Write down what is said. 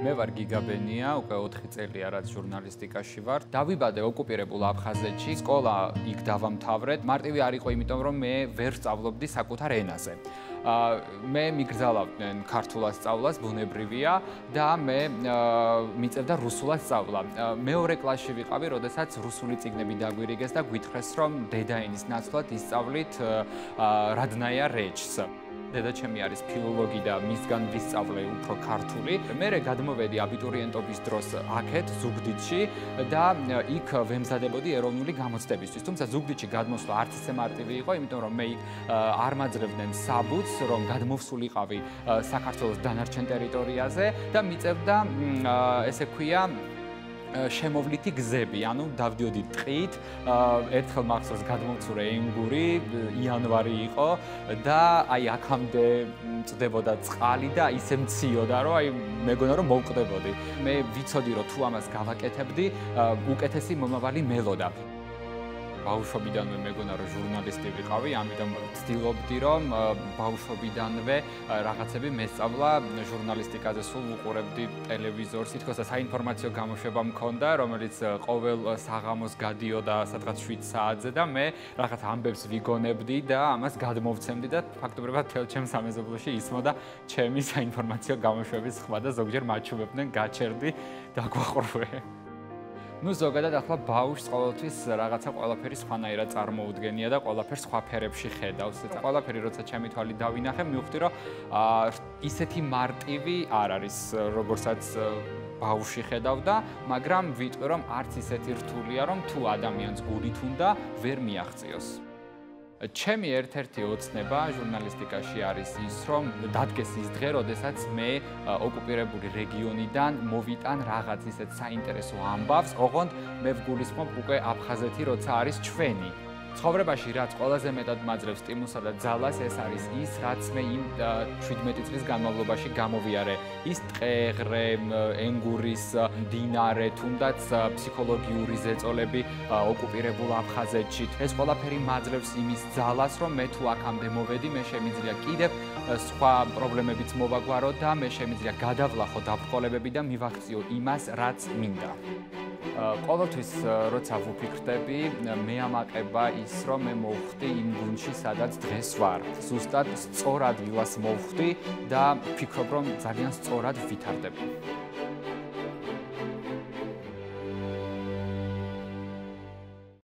მე ვარ გიგაბენია, უკვე 4 წელია რაც ჟურნალისტიკაში ვარ. დავიბადე ოკუპირებულ აფხაზეთში, სკოლა იქ დავამთავრეთ. მარტივი არ იყო, იმიტომ რომ მე ვერ სწავლობდი საკუთარ ენაზე. მე მიგრძალავდნენ ქართულად სწავლას, ბუნებრივია და მე მიწევდა რუსულად სწავლა. მეორე კლასში ვიყავი, როდესაც რუსული წიგნები დაგვირიგეს და გვითხრეს, რომ დედაენის ნაცვლად ისწავლით რადნაია რეჩს. დედაჩემი არის ფილოლოგი და მისგან ვისწავლე უფრო ქართული. მერე გადმოვედი აბიტურიენტობის დროს აქეთ ზუგდიდში და იქ ვემზადებოდი ეროვნული გამოცდებისთვის. თუმცა ზუგდიდში გადმოსვლა არც ისე მარტივი იყო, იმიტომ რომ მე იქ არ მაძლევდნენ საბუთს, რომ გადმოვსულიყავი საქართველოს დანარჩენ ტერიტორიაზე და მიწევდა ესე ქვია შემოვლითი გზები, ანუ დავდიოდი ტყით, ერთხელ მახსოვს გადმოვცურე ენგური, იანვარი იყო და აი აქამდე წდებოდა წყალი და ისე მციოდა, რომ აი მეგონა რომ მოვკვდებოდი. მე ვიცოდი რომ თუ ამას გავაკეთებდი, უკეთესი მომავალი მელოდა. ბავშვობიდანვე მეგონა რომ ჟურნალისტი ვიყავი, ამიტომ ვცდილობდი რომ ბავშვობიდანვე რაღაცები მესწავლა ჟურნალისტიკაზე, სულ ვუყურებდი ტელევიზორს, თითქოს საინფორმაციო გამოშვება მქონდა, რომელიც ყოველ საღამოს გადიოდა სადღაც 7 საათზე და მე რაღაც ამბებს ვიგონებდი და ამას გადმოვცემდი და ფაქტობრივად თელ ჩემს სამეზობლოში ისმოდა ჩემი საინფორმაციო გამოშვების ხმა და ზოგჯერ მაჩვენებდნენ გაჩერდი და გვაყრუე. ნუ ზოგადად ახლა ბავშვს ყოველთვის რაღაცა ყველაფერი სხვანაირად წარმოუდგენია და ყველაფერს სხვა ფერებში ხედავს. ყველაფერი როცა ჩემი თვალით დავინახე, მივხვდი რომ ისეთი მარტივი არ არის, როგორცაც ბავშვი ხედავდა, მაგრამ ვიტყვი რომ არც ისეთი რთულია, რომ თუ ადამიანს გულით უნდა ვერ მიაღწიოს. ჩემი ერთ-ერთი ოცნება ჟურნალისტიკაში არის ის, რომ დადგეს ის დღე, როდესაც მე ოკუპირებული რეგიონიდან მოვიტან რაღაც ისეთ საინტერესო ამბავს, ოღონდ მე ვგულისხმობ უკვე აფხაზეთი, როცა არის ჩვენი. ცხოვრებაში რაც ყველაზე მეტად მაძლევს სტიმულსა და ძალას, ეს არის ის, რაც მე იმ 17 წლის განმავლობაში გამოვიარე. ის ტყე-ღრე, ენგურის, მდინარე, თუნდაც ფსიქოლოგიური ზეწოლები ოკუპირებულ აფხაზეთში. ეს ყველაფერი მაძლევს იმის ძალას, რომ მე თუ აქამდე მოვედი, მე შემიძლია კიდევ სხვა პრობლემებიც მოვაგვარო და მე შემიძლია გადავლახო დაბრკოლებები და მივახციო იმას, რაც მინდა. ყოველთვის როცა ვუფიქრდები, მე ამაყება ის, რომ მე მოვხვდი იმ გუნდში, სადაც დღეს ვარ. ზუსტად სწორ ადგილას მოვხვდი და ვფიქრობ, რომ ძალიან სწორად ვითარდება.